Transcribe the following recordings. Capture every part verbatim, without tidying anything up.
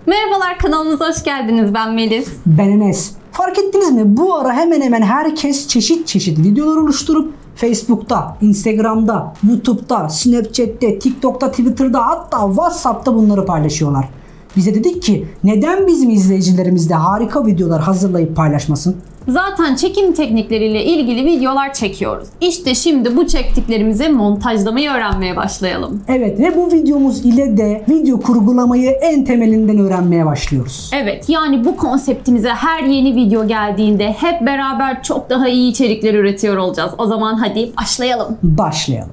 Merhabalar, kanalımıza hoş geldiniz. Ben Melis. Ben Enes. Fark ettiniz mi? Bu ara hemen hemen herkes çeşit çeşit videolar oluşturup Facebook'ta, Instagram'da, YouTube'da, Snapchat'te, TikTok'ta, Twitter'da, hatta WhatsApp'ta bunları paylaşıyorlar. Bize dedik ki neden bizim izleyicilerimiz de harika videolar hazırlayıp paylaşmasın? Zaten çekim teknikleriyle ilgili videolar çekiyoruz. İşte şimdi bu çektiklerimizi montajlamayı öğrenmeye başlayalım. Evet ve bu videomuz ile de video kurgulamayı en temelinden öğrenmeye başlıyoruz. Evet, yani bu konseptimize her yeni video geldiğinde hep beraber çok daha iyi içerikler üretiyor olacağız. O zaman hadi başlayalım. Başlayalım.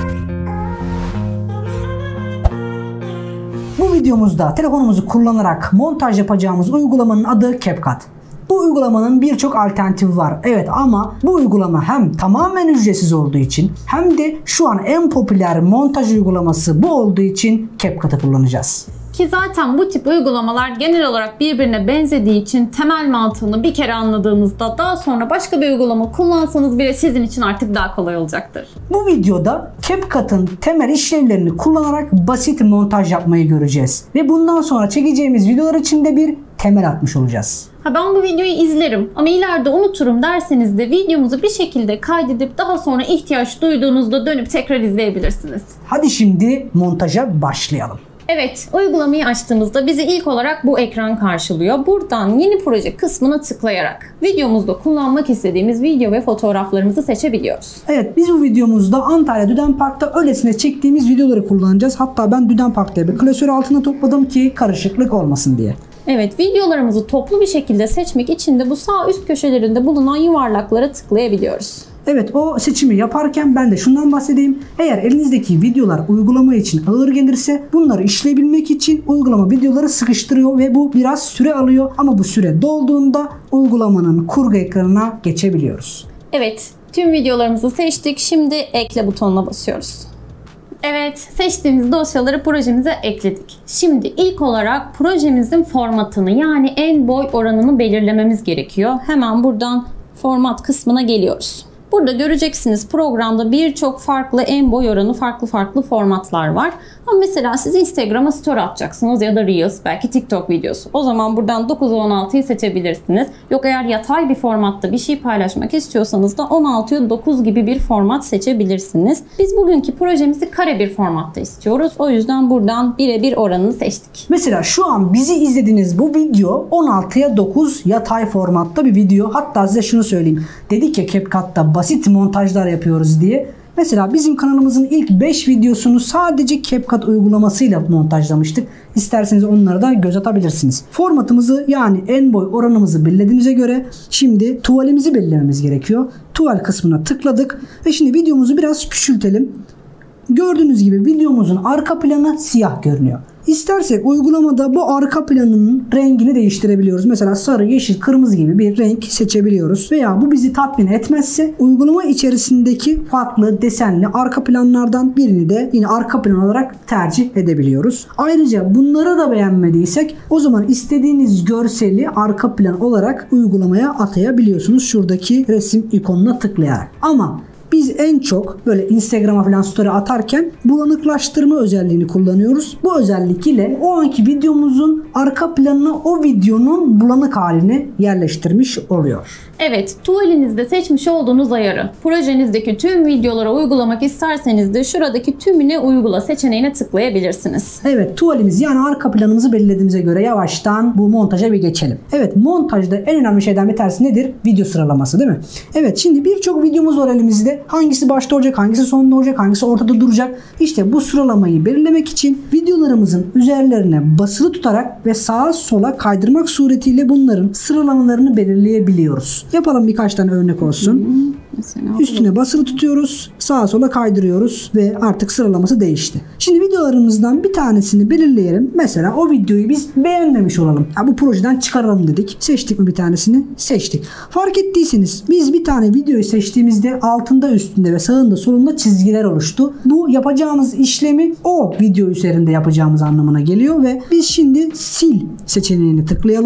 Bu videomuzda telefonumuzu kullanarak montaj yapacağımız uygulamanın adı CapCut. Bu uygulamanın birçok alternatifi var. Evet, ama bu uygulama hem tamamen ücretsiz olduğu için hem de şu an en popüler montaj uygulaması bu olduğu için CapCut'ı kullanacağız. Ki zaten bu tip uygulamalar genel olarak birbirine benzediği için temel mantığını bir kere anladığınızda daha sonra başka bir uygulama kullansanız bile sizin için artık daha kolay olacaktır. Bu videoda CapCut'ın temel işlevlerini kullanarak basit montaj yapmayı göreceğiz. Ve bundan sonra çekeceğimiz videolar için de bir temel atmış olacağız. Ha, ben bu videoyu izlerim ama ileride unuturum derseniz de videomuzu bir şekilde kaydedip daha sonra ihtiyaç duyduğunuzda dönüp tekrar izleyebilirsiniz. Hadi şimdi montaja başlayalım. Evet, uygulamayı açtığımızda bizi ilk olarak bu ekran karşılıyor. Buradan yeni proje kısmına tıklayarak videomuzda kullanmak istediğimiz video ve fotoğraflarımızı seçebiliyoruz. Evet, biz bu videomuzda Antalya Düden Park'ta öylesine çektiğimiz videoları kullanacağız. Hatta ben Düden Park'ta bir klasör altına topladım ki karışıklık olmasın diye. Evet, videolarımızı toplu bir şekilde seçmek için de bu sağ üst köşelerinde bulunan yuvarlaklara tıklayabiliyoruz. Evet, o seçimi yaparken ben de şundan bahsedeyim. Eğer elinizdeki videolar uygulama için ağır gelirse bunları işleyebilmek için uygulama videoları sıkıştırıyor ve bu biraz süre alıyor. Ama bu süre dolduğunda uygulamanın kurgu ekranına geçebiliyoruz. Evet, tüm videolarımızı seçtik. Şimdi ekle butonuna basıyoruz. Evet, seçtiğimiz dosyaları projemize ekledik. Şimdi ilk olarak projemizin formatını, yani en boy oranını belirlememiz gerekiyor. Hemen buradan format kısmına geliyoruz. Burada göreceksiniz programda birçok farklı en boy oranı, farklı farklı formatlar var. Ama mesela siz Instagram'a story atacaksınız ya da Reels, belki TikTok videosu. O zaman buradan dokuza on altıyı seçebilirsiniz. Yok, eğer yatay bir formatta bir şey paylaşmak istiyorsanız da on altıya dokuz gibi bir format seçebilirsiniz. Biz bugünkü projemizi kare bir formatta istiyoruz. O yüzden buradan bire bir oranını seçtik. Mesela şu an bizi izlediğiniz bu video on altıya dokuz yatay formatta bir video. Hatta size şunu söyleyeyim. Dedik ya CapCut'ta basit montajlar yapıyoruz diye. Mesela bizim kanalımızın ilk beş videosunu sadece CapCut uygulamasıyla montajlamıştık. İsterseniz onlara da göz atabilirsiniz. Formatımızı, yani en boy oranımızı belirlediğimize göre şimdi tuvalimizi belirlememiz gerekiyor. Tuval kısmına tıkladık ve şimdi videomuzu biraz küçültelim. Gördüğünüz gibi videomuzun arka planı siyah görünüyor. İstersek uygulamada bu arka planının rengini değiştirebiliyoruz. Mesela sarı, yeşil, kırmızı gibi bir renk seçebiliyoruz. Veya bu bizi tatmin etmezse uygulama içerisindeki farklı desenli arka planlardan birini de yine arka plan olarak tercih edebiliyoruz. Ayrıca bunları da beğenmediysek o zaman istediğiniz görseli arka plan olarak uygulamaya atayabiliyorsunuz. Şuradaki resim ikonuna tıklayarak. Ama biz en çok böyle Instagram'a falan story atarken bulanıklaştırma özelliğini kullanıyoruz. Bu özellik ile o anki videomuzun arka planına o videonun bulanık halini yerleştirmiş oluyor. Evet, tuvalinizde seçmiş olduğunuz ayarı projenizdeki tüm videolara uygulamak isterseniz de şuradaki tümüne uygula seçeneğine tıklayabilirsiniz. Evet, tuvalimiz yani arka planımızı belirlediğimize göre yavaştan bu montaja bir geçelim. Evet, montajda en önemli şeyden bir tanesi nedir? Video sıralaması, değil mi? Evet, şimdi birçok videomuz var elimizde. Hangisi başta olacak, hangisi sonda olacak, hangisi ortada duracak? İşte bu sıralamayı belirlemek için videolarımızın üzerlerine basılı tutarak ve sağa sola kaydırmak suretiyle bunların sıralamalarını belirleyebiliyoruz. Yapalım, birkaç tane örnek olsun. Mesela üstüne basılı tutuyoruz, sağa sola kaydırıyoruz ve artık sıralaması değişti. Şimdi videolarımızdan bir tanesini belirleyelim. Mesela o videoyu biz beğenmemiş olalım. Ya bu projeden çıkaralım dedik. Seçtik mi bir tanesini? Seçtik. Fark ettiyseniz biz bir tane videoyu seçtiğimizde altında, üstünde ve sağında, solunda çizgiler oluştu. Bu yapacağımız işlemi o video üzerinde yapacağımız anlamına geliyor ve biz şimdi sil seçeneğini tıklayalım.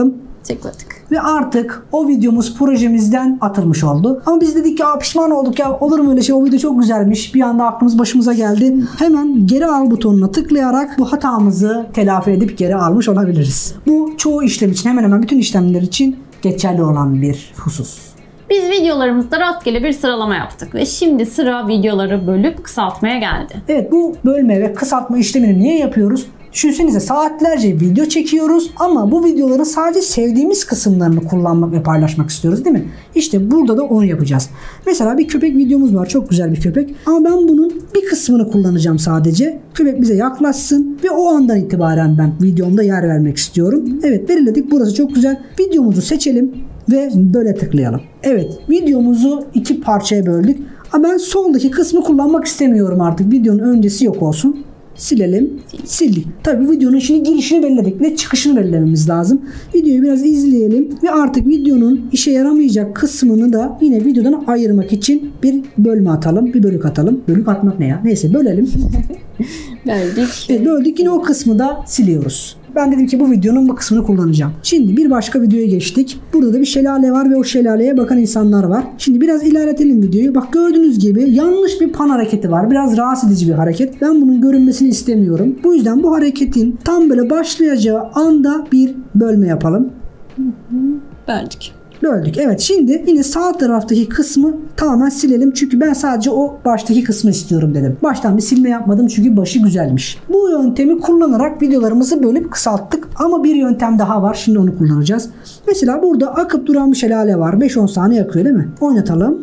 Tıkladık. Ve artık o videomuz projemizden atılmış oldu. Ama biz dedik ki pişman olduk ya, olur mu öyle şey, o video çok güzelmiş. Bir anda aklımız başımıza geldi. Hemen geri al butonuna tıklayarak bu hatamızı telafi edip geri almış olabiliriz. Bu çoğu işlem için, hemen hemen bütün işlemler için geçerli olan bir husus. Biz videolarımızda rastgele bir sıralama yaptık ve şimdi sıra videoları bölüp kısaltmaya geldi. Evet, bu bölme ve kısaltma işlemini niye yapıyoruz? Düşünsenize, saatlerce video çekiyoruz ama bu videoların sadece sevdiğimiz kısımlarını kullanmak ve paylaşmak istiyoruz, değil mi? İşte burada da onu yapacağız. Mesela bir köpek videomuz var. Çok güzel bir köpek. Ama ben bunun bir kısmını kullanacağım sadece. Köpek bize yaklaşsın ve o andan itibaren ben videomda yer vermek istiyorum. Evet, belirledik. Burası çok güzel. Videomuzu seçelim ve böyle tıklayalım. Evet, videomuzu iki parçaya böldük. Ama ben soldaki kısmı kullanmak istemiyorum artık. Videonun öncesi yok olsun. Silelim. Sildik. Tabii videonun şimdi girişini belirledik ve çıkışını belirlememiz lazım. Videoyu biraz izleyelim ve artık videonun işe yaramayacak kısmını da yine videodan ayırmak için bir bölme atalım. Bir bölük atalım. Bölük atmak ne ya? Neyse, bölelim. Böldük. Evet, böldük. Yine o kısmı da siliyoruz. Ben dedim ki bu videonun bu kısmını kullanacağım. Şimdi bir başka videoya geçtik. Burada da bir şelale var ve o şelaleye bakan insanlar var. Şimdi biraz ilerletelim videoyu. Bak, gördüğünüz gibi yanlış bir pan hareketi var. Biraz rahatsız edici bir hareket. Ben bunun görünmesini istemiyorum. Bu yüzden bu hareketin tam böyle başlayacağı anda bir bölme yapalım. Böldük. Böldük. Evet, şimdi yine sağ taraftaki kısmı tamamen silelim. Çünkü ben sadece o baştaki kısmı istiyorum dedim. Baştan bir silme yapmadım çünkü başı güzelmiş. Bu yöntemi kullanarak videolarımızı bölüp kısalttık. Ama bir yöntem daha var. Şimdi onu kullanacağız. Mesela burada akıp duran bir şelale var. beş on saniye akıyor, değil mi? Oynatalım.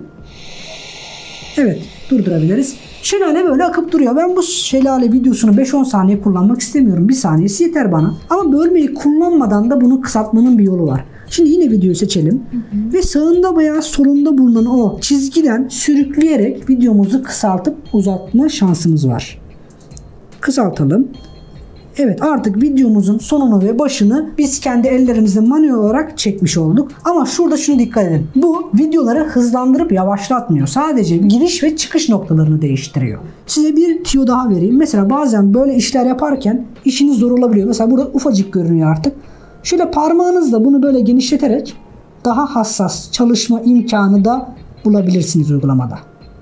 Evet, durdurabiliriz. Şelale böyle akıp duruyor. Ben bu şelale videosunu beş on saniye kullanmak istemiyorum. Bir saniyesi yeter bana. Ama bölmeyi kullanmadan da bunu kısaltmanın bir yolu var. Şimdi yine videoyu seçelim. Hı hı. Ve sağında veya solunda bulunan o çizgiden sürükleyerek videomuzu kısaltıp uzatma şansımız var. Kısaltalım. Evet, artık videomuzun sonunu ve başını biz kendi ellerimizle manuel olarak çekmiş olduk. Ama şurada şunu dikkat edin. Bu videoları hızlandırıp yavaşlatmıyor. Sadece giriş ve çıkış noktalarını değiştiriyor. Size bir tüyo daha vereyim. Mesela bazen böyle işler yaparken işiniz zor olabiliyor. Mesela burada ufacık görünüyor artık. Şöyle parmağınızla bunu böyle genişleterek daha hassas çalışma imkanı da bulabilirsiniz uygulamada.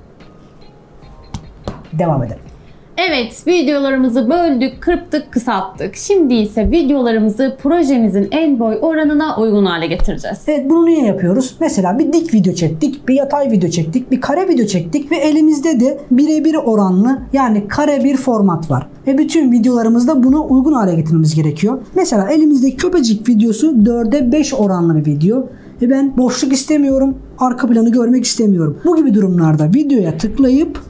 Devam edelim. Evet, videolarımızı böldük, kırptık, kısalttık. Şimdi ise videolarımızı projemizin en boy oranına uygun hale getireceğiz. Evet, bunu niye yapıyoruz? Mesela bir dik video çektik, bir yatay video çektik, bir kare video çektik ve elimizde de birebir oranlı, yani kare bir format var. Ve bütün videolarımızda buna uygun hale getirmemiz gerekiyor. Mesela elimizde köpecik videosu dörde beş oranlı bir video. Ve ben boşluk istemiyorum, arka planı görmek istemiyorum. Bu gibi durumlarda videoya tıklayıp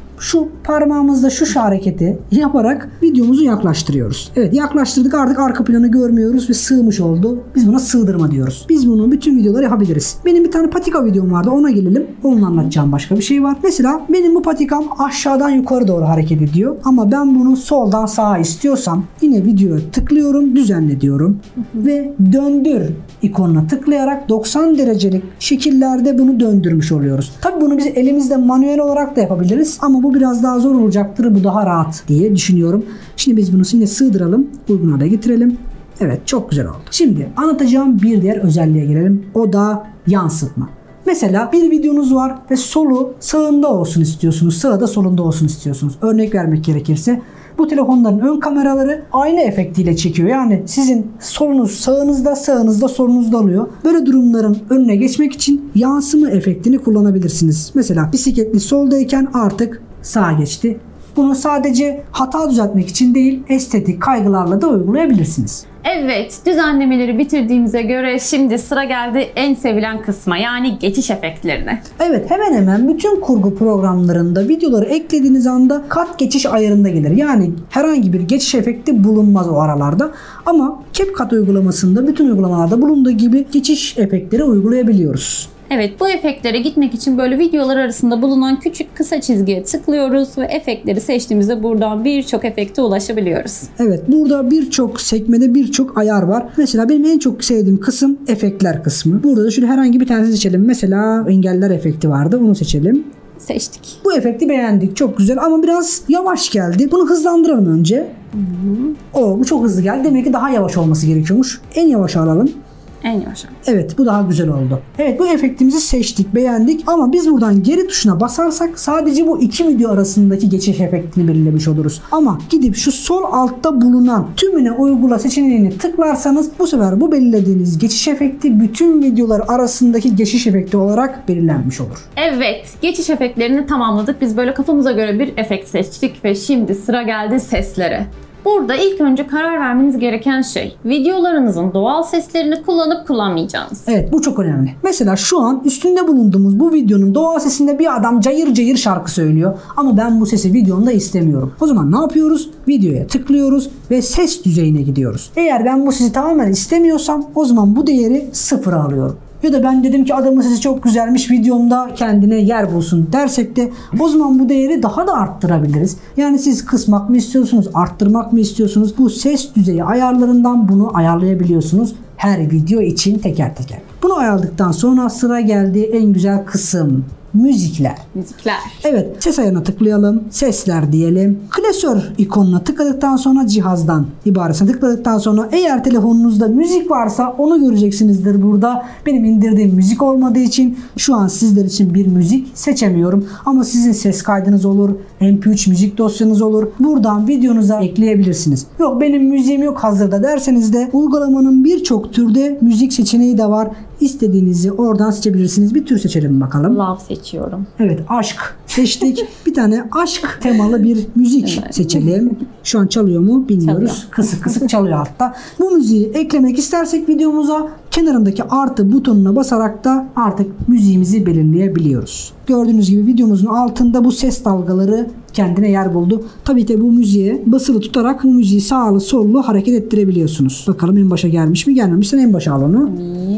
şu parmağımızla şu hareketi yaparak videomuzu yaklaştırıyoruz. Evet, yaklaştırdık, artık arka planı görmüyoruz ve sığmış oldu. Biz buna sığdırma diyoruz. Biz bunu bütün videoları yapabiliriz. Benim bir tane patika videom vardı, ona gelelim. Onunla anlatacağım başka bir şey var. Mesela benim bu patikam aşağıdan yukarı doğru hareket ediyor. Ama ben bunu soldan sağa istiyorsam yine videoya tıklıyorum, düzenle diyorum. Ve döndür ikonuna tıklayarak doksan derecelik şekillerde bunu döndürmüş oluyoruz. Tabii bunu biz elimizde manuel olarak da yapabiliriz ama bu biraz daha zor olacaktır. Bu daha rahat diye düşünüyorum. Şimdi biz bunu yine sığdıralım, uygun hale getirelim. Evet, çok güzel oldu. Şimdi anlatacağım bir diğer özelliğe gelelim. O da yansıtma. Mesela bir videonuz var ve solu sağında olsun istiyorsunuz. Sağı da solunda olsun istiyorsunuz. Örnek vermek gerekirse bu telefonların ön kameraları ayna efektiyle çekiyor. Yani sizin solunuz sağınızda, sağınızda solunuzda oluyor. Böyle durumların önüne geçmek için yansıma efektini kullanabilirsiniz. Mesela bisikletli soldayken artık sağa geçti. Bunu sadece hata düzeltmek için değil, estetik kaygılarla da uygulayabilirsiniz. Evet, düzenlemeleri bitirdiğimize göre şimdi sıra geldi en sevilen kısma, yani geçiş efektlerine. Evet, hemen hemen bütün kurgu programlarında videoları eklediğiniz anda kat geçiş ayarında gelir. Yani herhangi bir geçiş efekti bulunmaz o aralarda. Ama CapCut uygulamasında bütün uygulamalarda bulunduğu gibi geçiş efektleri uygulayabiliyoruz. Evet, bu efektlere gitmek için böyle videolar arasında bulunan küçük kısa çizgiye tıklıyoruz ve efektleri seçtiğimizde buradan birçok efekte ulaşabiliyoruz. Evet, burada birçok sekmede birçok ayar var. Mesela benim en çok sevdiğim kısım efektler kısmı. Burada da şöyle herhangi bir tanesini seçelim. Mesela engeller efekti vardı, onu seçelim. Seçtik. Bu efekti beğendik, çok güzel ama biraz yavaş geldi. Bunu hızlandıralım önce. Hı hı. O, bu çok hızlı geldi. Demek ki daha yavaş olması gerekiyormuş. En yavaş alalım. En yavaş. Evet, bu daha güzel oldu. Evet, bu efektimizi seçtik, beğendik ama biz buradan geri tuşuna basarsak sadece bu iki video arasındaki geçiş efektini belirlemiş oluruz. Ama gidip şu sol altta bulunan tümüne uygula seçeneğini tıklarsanız bu sefer bu belirlediğiniz geçiş efekti bütün videolar arasındaki geçiş efekti olarak belirlenmiş olur. Evet, geçiş efektlerini tamamladık. Biz böyle kafamıza göre bir efekt seçtik ve şimdi sıra geldi seslere. Burada ilk önce karar vermeniz gereken şey videolarınızın doğal seslerini kullanıp kullanmayacağınız. Evet, bu çok önemli. Mesela şu an üstünde bulunduğumuz bu videonun doğal sesinde bir adam cayır cayır şarkı söylüyor ama ben bu sesi videomda istemiyorum. O zaman ne yapıyoruz? Videoya tıklıyoruz ve ses düzeyine gidiyoruz. Eğer ben bu sesi tamamen istemiyorsam o zaman bu değeri sıfıra alıyorum. Ya da ben dedim ki adamın sesi çok güzelmiş, videomda kendine yer bulsun dersek de o zaman bu değeri daha da arttırabiliriz. Yani siz kısmak mı istiyorsunuz, arttırmak mı istiyorsunuz? Bu ses düzeyi ayarlarından bunu ayarlayabiliyorsunuz. Her video için teker teker. Bunu ayarladıktan sonra sıra geldi en güzel kısım. Müzikler. Müzikler. Evet, ses ayarına tıklayalım. Sesler diyelim. Klasör ikonuna tıkladıktan sonra cihazdan ibaresine tıkladıktan sonra eğer telefonunuzda müzik varsa onu göreceksinizdir burada. Benim indirdiğim müzik olmadığı için şu an sizler için bir müzik seçemiyorum. Ama sizin ses kaydınız olur. M P üç müzik dosyanız olur. Buradan videonuza ekleyebilirsiniz. Yok benim müziğim yok hazırda derseniz de uygulamanın birçok türde müzik seçeneği de var. İstediğinizi oradan seçebilirsiniz. Bir tür seçelim bakalım. Love seçiyorum. Evet, aşk seçtik. Bir tane aşk temalı bir müzik evet. seçelim. Şu an çalıyor mu bilmiyoruz. Çalıyor. Kısık kısık çalıyor hatta. Bu müziği eklemek istersek videomuza kenarındaki artı butonuna basarak da artık müziğimizi belirleyebiliyoruz. Gördüğünüz gibi videomuzun altında bu ses dalgaları kendine yer buldu. Tabii ki bu müziğe basılı tutarak bu müziği sağlı sollu hareket ettirebiliyorsunuz. Bakalım en başa gelmiş mi, gelmemişse en başa al onu.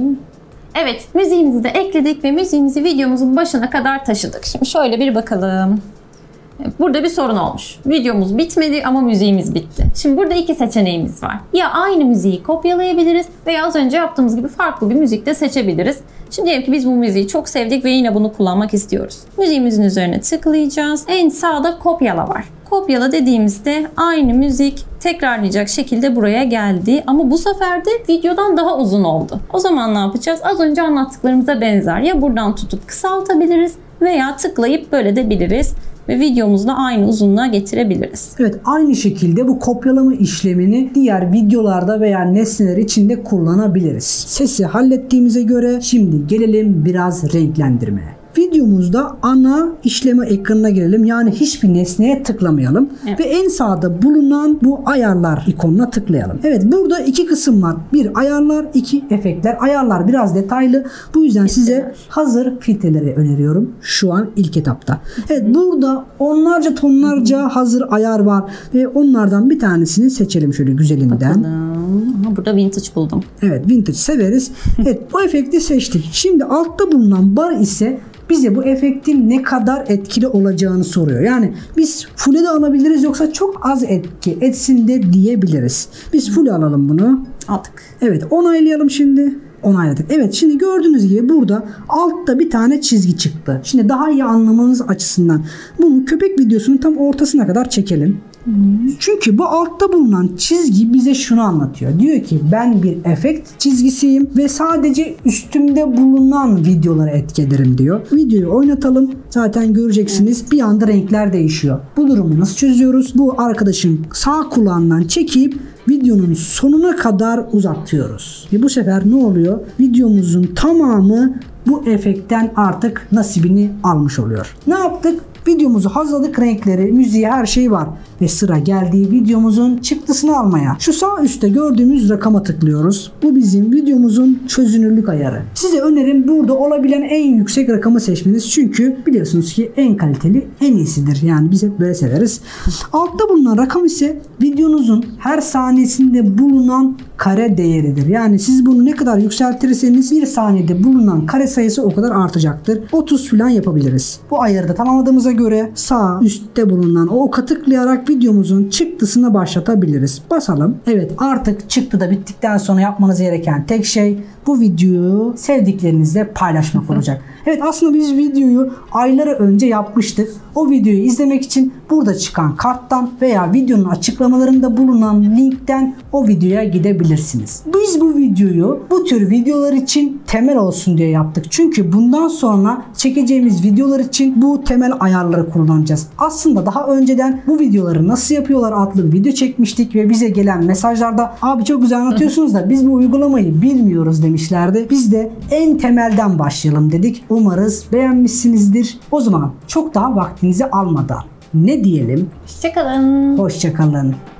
Evet, müziğimizi de ekledik ve müziğimizi videomuzun başına kadar taşıdık. Şimdi şöyle bir bakalım. Burada bir sorun olmuş. Videomuz bitmedi ama müziğimiz bitti. Şimdi burada iki seçeneğimiz var. Ya aynı müziği kopyalayabiliriz veya az önce yaptığımız gibi farklı bir müzik de seçebiliriz. Şimdi diyelim ki biz bu müziği çok sevdik ve yine bunu kullanmak istiyoruz. Müziğimizin üzerine tıklayacağız. En sağda kopyala var. Kopyala dediğimizde aynı müzik tekrarlayacak şekilde buraya geldi. Ama bu sefer de videodan daha uzun oldu. O zaman ne yapacağız? Az önce anlattıklarımıza benzer. Ya buradan tutup kısaltabiliriz veya tıklayıp böyle de biliriz. Ve videomuzda aynı uzunluğa getirebiliriz. Evet, aynı şekilde bu kopyalama işlemini diğer videolarda veya nesneler için de kullanabiliriz. Sesi hallettiğimize göre şimdi gelelim biraz renklendirmeye. Videomuzda ana işleme ekranına girelim. Yani hiçbir nesneye tıklamayalım. Evet. Ve en sağda bulunan bu ayarlar ikonuna tıklayalım. Evet, burada iki kısım var. Bir ayarlar, iki efektler. Ayarlar biraz detaylı. Bu yüzden filtreler. Size hazır filtreleri öneriyorum. Şu an ilk etapta. Evet, Hı-hı. burada onlarca tonlarca Hı-hı. hazır ayar var. Ve onlardan bir tanesini seçelim şöyle güzelinden. Aha, burada vintage buldum. Evet, vintage severiz. Evet, bu efekti seçtik. Şimdi altta bulunan bar ise bize bu efektin ne kadar etkili olacağını soruyor. Yani biz full'e de alabiliriz yoksa çok az etki etsin de diyebiliriz. Biz full alalım bunu. Aldık. Evet, onaylayalım şimdi. Onayladık. Evet, şimdi gördüğünüz gibi burada altta bir tane çizgi çıktı. Şimdi daha iyi anlamanız açısından bunu köpek videosunun tam ortasına kadar çekelim. Hmm. Çünkü bu altta bulunan çizgi bize şunu anlatıyor. Diyor ki ben bir efekt çizgisiyim ve sadece üstümde bulunan videolara etki ederim diyor. Videoyu oynatalım. Zaten göreceksiniz hmm. bir anda renkler değişiyor. Bu durumu nasıl çözüyoruz? Bu arkadaşın sağ kulağından çekip videonun sonuna kadar uzatıyoruz. Ve bu sefer ne oluyor? Videomuzun tamamı bu efektten artık nasibini almış oluyor. Ne yaptık? Videomuzu hazırladık, renkleri, müziği, her şey var. Ve sıra geldiği videomuzun çıktısını almaya. Şu sağ üstte gördüğümüz rakama tıklıyoruz. Bu bizim videomuzun çözünürlük ayarı. Size önerim burada olabilen en yüksek rakamı seçmeniz. Çünkü biliyorsunuz ki en kaliteli en iyisidir. Yani biz hep böyle severiz. Altta bulunan rakam ise videonuzun her saniyesinde bulunan kare değeridir. Yani siz bunu ne kadar yükseltirseniz bir saniyede bulunan kare sayısı o kadar artacaktır. otuz falan yapabiliriz. Bu ayarı da tamamladığımıza göre sağ üstte bulunan o oka tıklayarak videomuzun çıktısını başlatabiliriz. Basalım. Evet, artık çıktı da bittikten sonra yapmanız gereken tek şey bu videoyu sevdiklerinizle paylaşmak olacak. Evet, aslında biz videoyu aylar önce yapmıştık. O videoyu izlemek için burada çıkan karttan veya videonun açıklamalarında bulunan linkten o videoya gidebilirsiniz. kullanabilirsiniz. Biz bu videoyu bu tür videolar için temel olsun diye yaptık. Çünkü bundan sonra çekeceğimiz videolar için bu temel ayarları kullanacağız. Aslında daha önceden bu videoları nasıl yapıyorlar adlı bir video çekmiştik ve bize gelen mesajlarda abi çok güzel anlatıyorsunuz da biz bu uygulamayı bilmiyoruz demişlerdi. Biz de en temelden başlayalım dedik. Umarız beğenmişsinizdir. O zaman çok daha vaktinizi almadan ne diyelim? Hoşçakalın. Hoşçakalın.